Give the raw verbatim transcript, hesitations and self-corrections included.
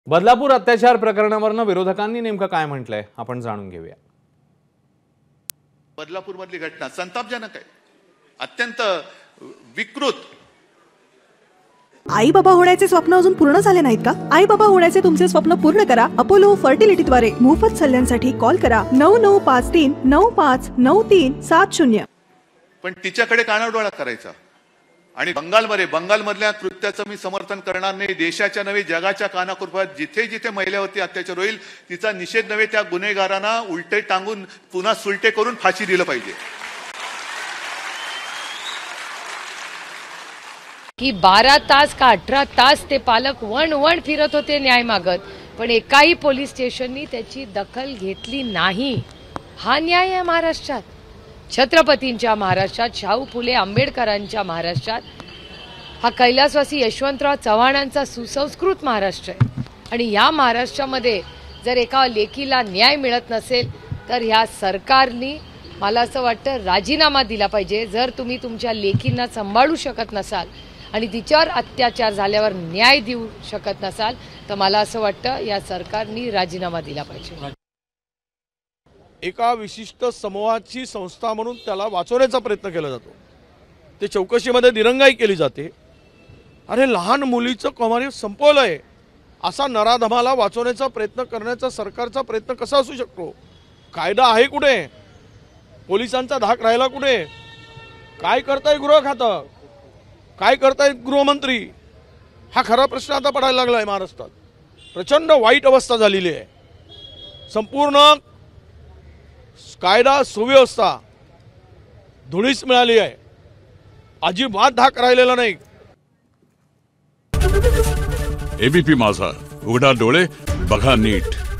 बदलापूर अत्याचार प्रकरणावरनं विरोधकांनी नेमकं काय म्हटलंय आपण जाणून घेऊया। बदलापूर मधली घटना संतापजनक आहे, अत्यंत विकृत। आई बाबा होण्याचे स्वप्न अजून पूर्ण झाले नाहीत का? आई बाबा होण्याचे तुमचे स्वप्न पूर्ण करा अपोलो फर्टिलिटीद्वारे। मोफत सल्ल्यांसाठी कॉल करा नऊ नऊ पाच तीन नऊ पाच नऊ तीन सात शून्य। पण तिच्याकडे कानाडोळा करायचा आणि बंगालमध्ये बंगालमधल्या कृत्याचं मी समर्थन करणार नाही। देशाच्या नव्हे जगाच्या कानाकोपऱ्यात जिथे जिथे महिलावरती अत्याचार होईल तिचा निषेध नव्हे, त्या गुन्हेगारांना उलटे टांगून पुन्हा सुलटे करून फाशी दिलं पाहिजे। की बारा तास का अठरा तास ते पालक वण वण फिरत होते न्याय मागत, पण एकाही पोलीस स्टेशननी त्याची दखल घेतली नाही। हा न्याय आहे महाराष्ट्रात, छत्रपतींच्या महाराष्ट्रात, शाहू फुले आंबेडकरांच्या महाराष्ट्रात, हा कैलासवासी यशवंतराव चव्हाणांचा सुसंस्कृत महाराष्ट्र आहे। आणि या महाराष्ट्रामध्ये जर एका लेकीला न्याय मिळत नसेल तर ह्या सरकारने मला असं वाटतं राजीनामा दिला पाहिजे। जर तुम्ही तुमच्या लेकींना सांभाळू शकत नसाल आणि तिच्यावर अत्याचार झाल्यावर न्याय देऊ शकत नसाल तर मला असं वाटतं या सरकारने राजीनामा दिला पाहिजे। एका विशिष्ट समूहाची संस्था म्हणून त्याला वाचवण्याचा प्रयत्न केला जातो, ते चौकशीमध्ये दिरंगाई केली जाते। अरे लहान मुलीचं कौमार्य संपवलंय असा नराधमाला वाचवण्याचा प्रयत्न करण्याचा सरकारचा प्रयत्न कसा असू शकतो? कायदा आहे कुठे? पोलिसांचा धाक राहिला कुठे? काय करताय गृह खातं? काय करतायत गृहमंत्री? हा खरा प्रश्न आता पडायला लागलाय महाराष्ट्रात। प्रचंड वाईट अवस्था झालेली आहे, संपूर्ण कायदा सुव्यवस्था धुळीस मिळाली आहे, अजिबात धाक राहिलेला नाही। एबीपी माझा, उघडा डोळे बघा नीट।